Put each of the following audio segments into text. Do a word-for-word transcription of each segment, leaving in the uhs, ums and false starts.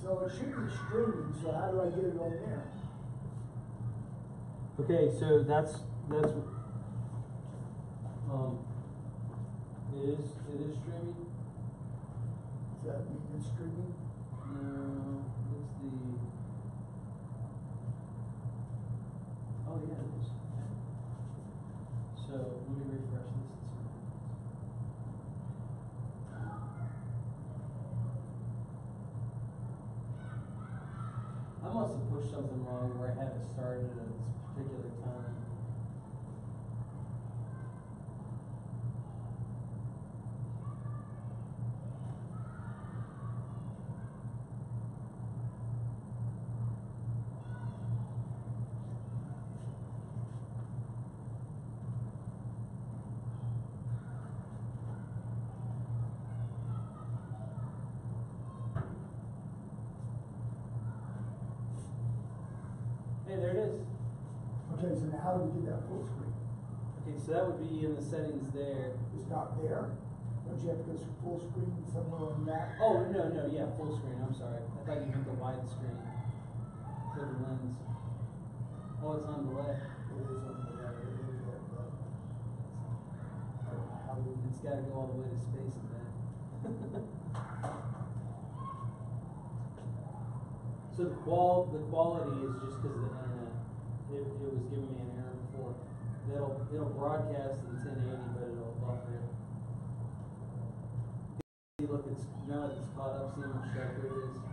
So it should be streaming, so how do I get it on there? Okay, so that's that's um it is it is streaming. Does that mean it's streaming? No, it's the oh yeah it is. So let me refresh this and see. I must have pushed something wrong where I had it started at this particular time. Hey, there it is. Okay, so now how do we get that full screen? Okay, so that would be in the settings there. It's not there? Don't you have to go to full screen somewhere on that? Oh, no, no, yeah, full screen, I'm sorry. I thought you meant the wide screen. For the lens. Oh, it's on delay. It is on the there, it is there, but I don't know how we It's gotta go all the way to space and back. So the qual, the quality is just because of the internet. It, it was giving me an error before. It'll, it'll broadcast in ten eighty, but it'll buffer it. See, look, it's, now that it's caught up, see how much sharper it is.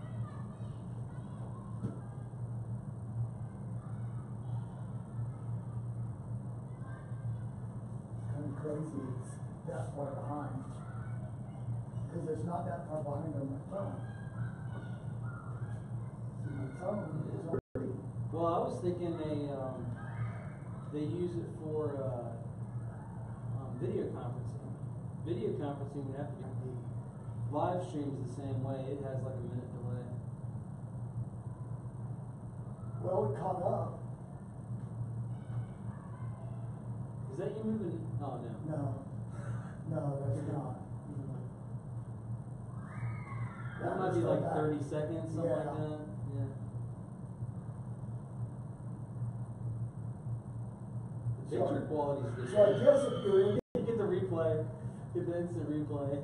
kind of crazy it's that far behind. Because it's not that far behind on my phone. See, my phone is already. Well, I was thinking they, um, they use it for, uh, um, video conferencing. Video conferencing would have to be, live streams the same way, it has like a minute delay. Well, it caught up. Is that you moving? Oh, no. No, no, that's not. That might was be still like back. thirty seconds, something like Yeah. that. Yeah. The So- picture quality is good. So I guess if you're in, Get the replay. Get the instant replay.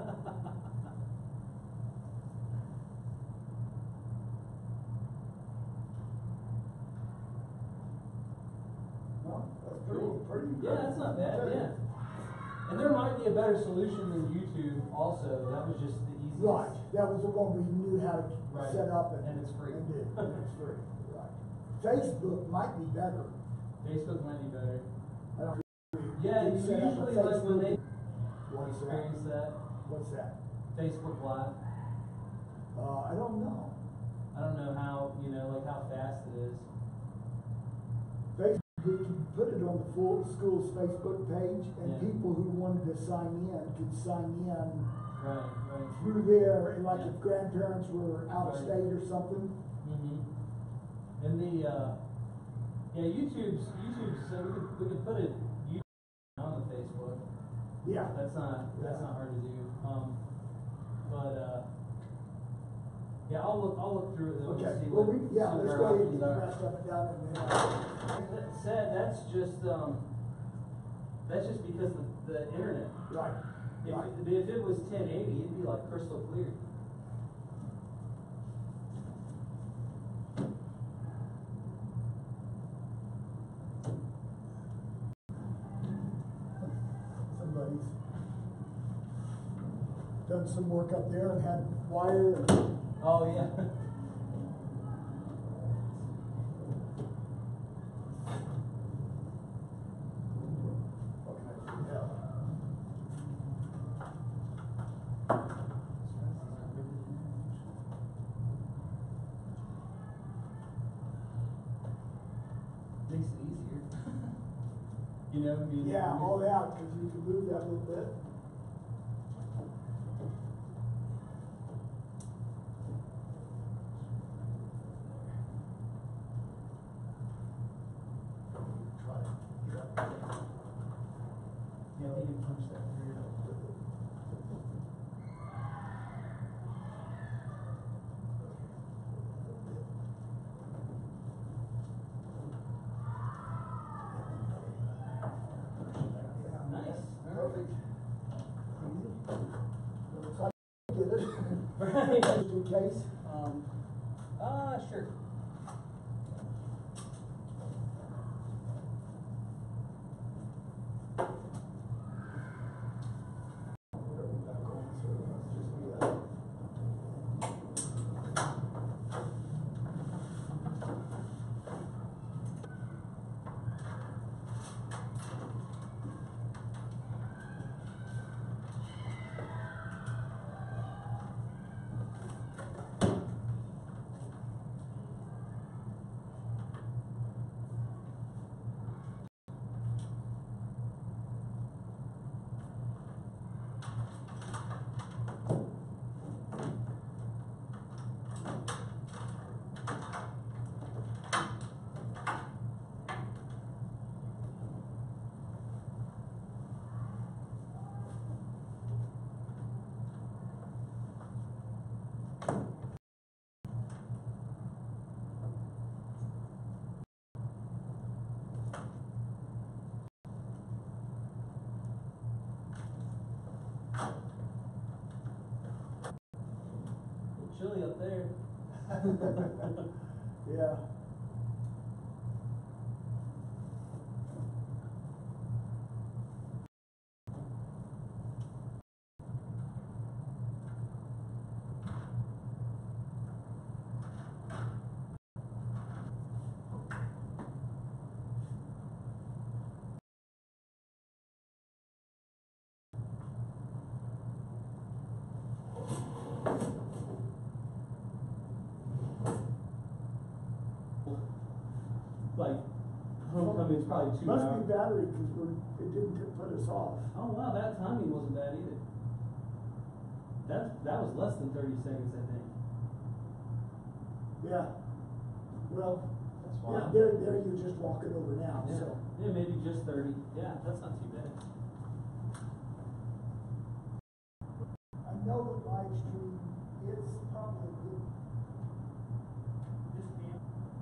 well, that's pretty, Cool. pretty good. Yeah, that's not bad. Yeah. And there might be a better solution than YouTube. Also, that was just the easiest. Right, that was the one we knew how to Right. set up and. And it's free. And did, and it's free, right. Facebook might be better. Facebook might be better. I don't. Yeah, Did you set up a usually like when they Facebook- What's that? experience that. What's that? Facebook Live. Uh, I don't know. I don't know how, you know, like how fast it is. Facebook, we could put it on the full school's Facebook page, and Yeah. people who wanted to sign in could sign in Right, right. through there, and like Yeah. if grandparents were out of Right. state or something. Mm-hmm. And the, uh, yeah, YouTube's, YouTube's, so we could, we could put it YouTube on the Facebook. Yeah. That's not, that's not hard to do. Um, but, uh, yeah, I'll look, I'll look through it though and Okay, see well, what, we, see yeah, what let's our go ahead and options get the are. rest of it done, and then. That said, that's just, um, that's just because the, the internet. Right, If, right. it- if it was ten eighty, it'd be like crystal clear. Somebody's done some work up there and had wire and. Oh, yeah. Okay, yeah. Makes it easier. You know, being. Yeah, all that, because you can move that a little bit. Try it. Yeah. Yeah, you can punch that through. Get it? Right. Just in case. Um, uh, sure. Whatever back on, so let's just do that. Chilly up there. Yeah. Like, homecoming's probably two Must hours. be battery, because we're, it didn't t- put us off. Oh wow, that timing wasn't bad either. That that was less than thirty seconds, I think. Yeah. Well, That's yeah, fine. there, there you're just walking over now, Yeah. so. Yeah, maybe just thirty. Yeah, that's not too bad. I know that live stream, it's probably good. Just be.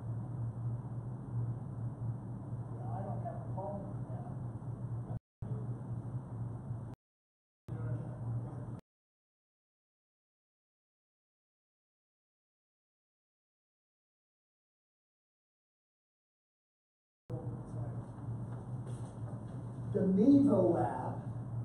Yeah, I don't have a problem with that. The Mevo app.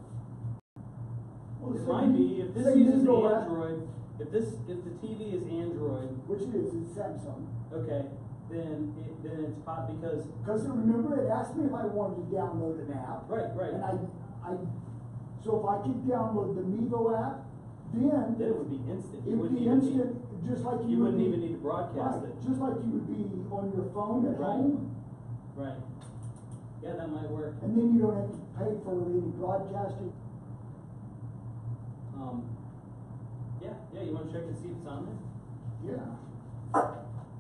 Well, It say might Me- be if this say uses Mevo app, Android. If this if the T V is Android, which it is, it's Samsung. okay, then it, then it's pop because Because remember, it asked me if I wanted to download an app. right right. And I, I, so if I could download the Mevo app, then then it would be instant. You it'd wouldn't be even instant, need, just like you you would wouldn't be- even need to broadcast right, it. just like you would be on your phone at Right. home, Right. Yeah, that might work. and then you don't have to pay for any broadcasting. Um. Yeah, yeah. You want to check and see if it's on there? Yeah.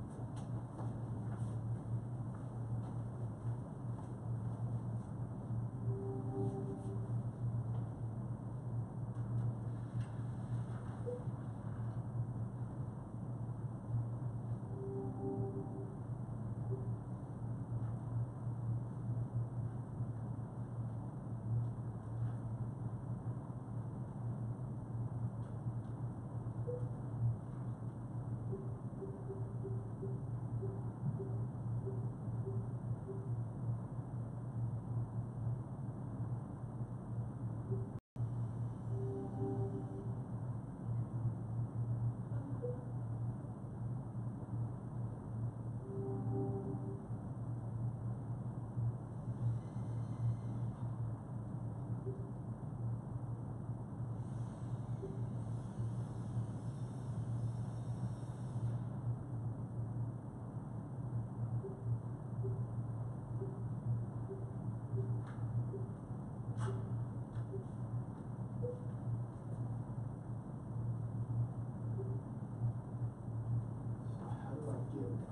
How do I get it?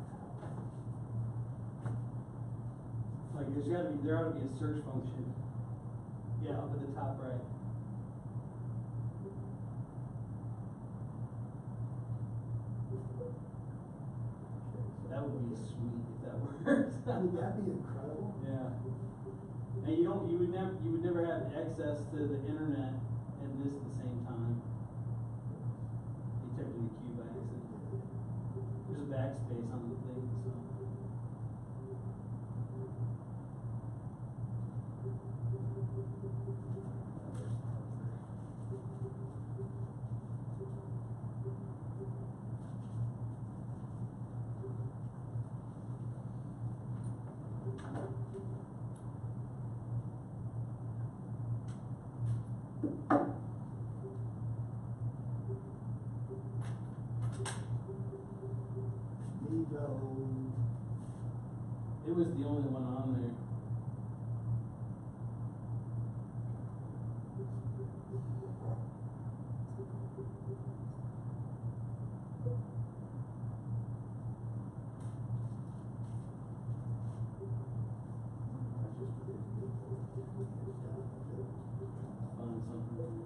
Like there's gotta be there ought to be a search function. Yeah, up at the top right. That would be sweet if that worked. Would that be incredible? Yeah. And you don't you would never you would never have access to the internet and this at the same time. Vivo. It was the only one on there. Find something.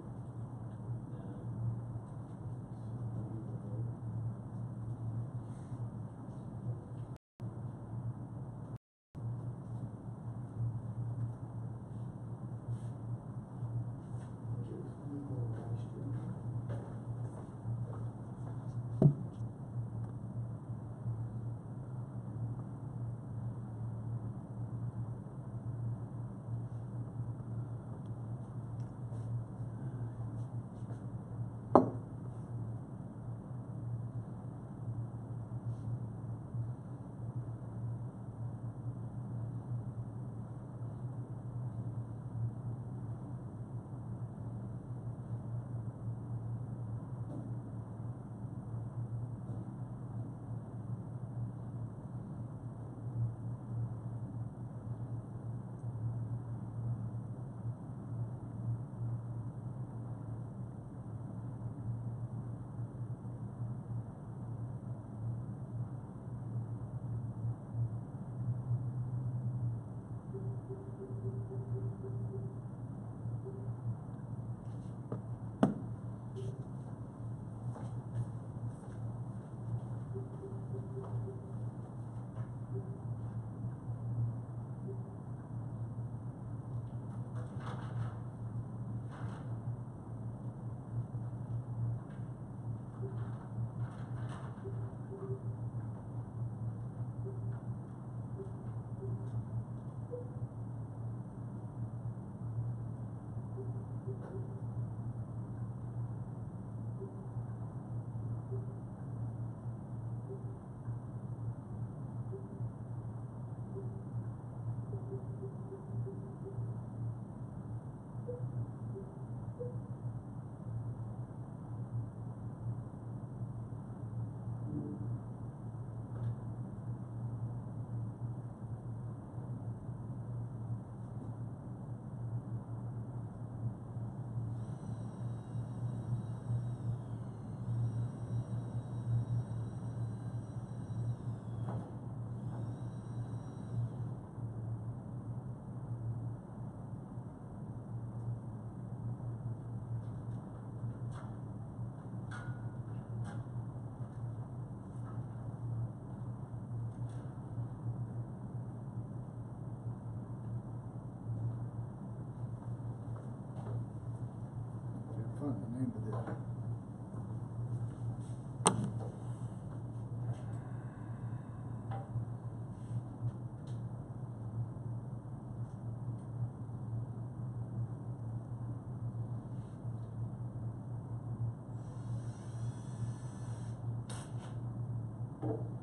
Find the name of it. Thank you.